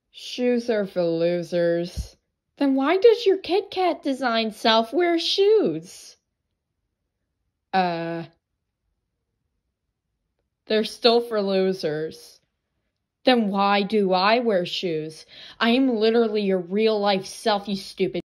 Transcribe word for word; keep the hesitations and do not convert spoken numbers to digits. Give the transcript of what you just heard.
Shoes are for losers. Then why does your Kit Kat design self wear shoes? Uh, they're still for losers. Then why do I wear shoes? I am literally your real life self, you stupid